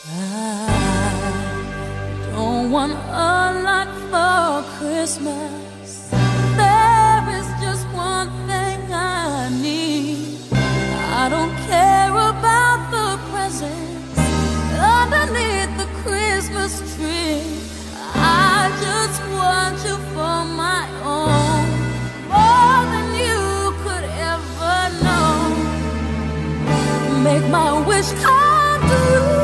I don't want a lot for Christmas. There is just one thing I need. I don't care about the presents underneath the Christmas tree. I just want you for my own, more than you could ever know. Make my wish come true.